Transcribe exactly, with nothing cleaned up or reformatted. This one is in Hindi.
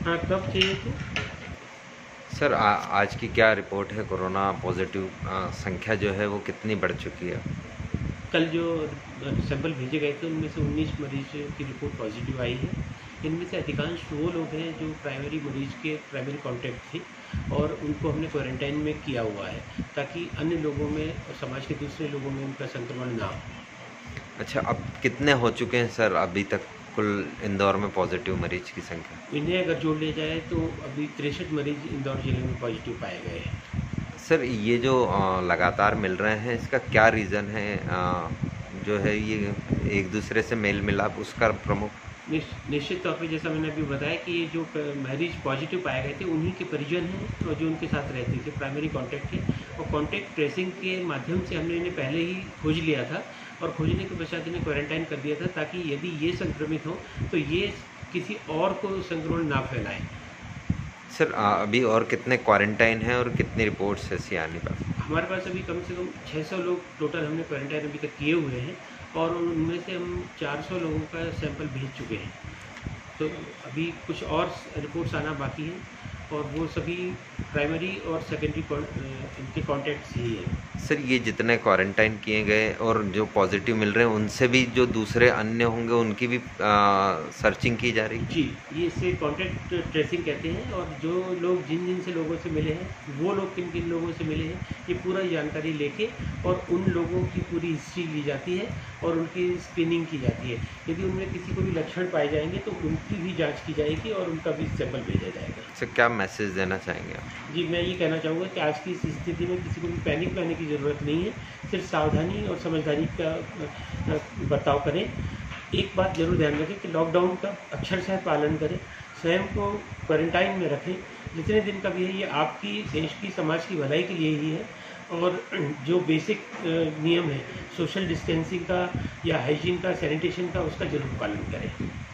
हाँ, कब चाहिए थे? सर आ, आज की क्या रिपोर्ट है? कोरोना पॉजिटिव आ, संख्या जो है वो कितनी बढ़ चुकी है? कल जो सैंपल भेजे गए थे उनमें से उन्नीस मरीज की रिपोर्ट पॉजिटिव आई है। इनमें से अधिकांश वो लोग हैं जो प्राइमरी मरीज के प्राइमरी कॉन्टैक्ट थे और उनको हमने क्वारंटाइन में किया हुआ है ताकि अन्य लोगों में और समाज के दूसरे लोगों में उनका संक्रमण ना हो। अच्छा, अब कितने हो चुके हैं सर अभी तक कुल इंदौर में पॉजिटिव मरीज की संख्या? इन्हें अगर जोड़ लिया जाए तो अभी तिरसठ मरीज इंदौर जिले में पॉजिटिव पाए गए हैं। सर ये जो आ, लगातार मिल रहे हैं, इसका क्या रीज़न है? आ, जो है ये एक दूसरे से मेल मिलाप उसका प्रमुख। निश्चित तौर पे जैसा मैंने अभी बताया कि ये जो मरीज पॉजिटिव पाए गए थे उन्हीं के परिजन हैं और जो उनके साथ रहते थे, प्राइमरी कांटेक्ट थे और कांटेक्ट ट्रेसिंग के माध्यम से हमने इन्हें पहले ही खोज लिया था और खोजने के पश्चात इन्हें क्वारंटाइन कर दिया था ताकि यदि ये संक्रमित हो तो ये किसी और को संक्रमण ना फैलाएं। सर आ, अभी और कितने क्वारंटाइन हैं और कितनी रिपोर्ट्स ऐसी आने पर? हमारे पास अभी कम से कम छः सौ लोग टोटल हमने क्वारंटाइन अभी तक किए हुए हैं और उनमें से हम चार सौ लोगों का सैंपल भेज चुके हैं। तो अभी कुछ और रिपोर्ट्स आना बाकी है और वो सभी प्राइमरी और सेकेंडरी इनके कॉन्टैक्ट्स ही हैं। सर ये जितने क्वारंटाइन किए गए और जो पॉजिटिव मिल रहे हैं उनसे भी जो दूसरे अन्य होंगे उनकी भी आ, सर्चिंग की जा रही है? जी, ये इसे कॉन्टैक्ट ट्रेसिंग कहते हैं और जो लोग जिन जिन से लोगों से मिले हैं वो लोग किन किन लोगों से मिले हैं ये पूरा जानकारी लेके और उन लोगों की पूरी हिस्ट्री ली जाती है और उनकी स्क्रीनिंग की जाती है। यदि उनमें किसी को भी लक्षण पाए जाएंगे तो उनकी भी जांच की जाएगी और उनका भी सैंपल भेजा जाएगा। सर क्या मैसेज देना चाहेंगे आप? जी, मैं ये कहना चाहूँगा कि आज की इस स्थिति में किसी को भी पैनिक में आने की ज़रूरत नहीं है, सिर्फ सावधानी और समझदारी का बर्ताव करें। एक बात ज़रूर ध्यान रखें कि लॉकडाउन का अक्षरशः पालन करें, स्वयं को क्वारंटाइन में रखें। जितने दिन का भी है ये आपकी, देश की, समाज की भलाई के लिए ही है और जो बेसिक नियम है सोशल डिस्टेंसिंग का या हाइजीन का, सैनिटेशन का, उसका ज़रूर पालन करें।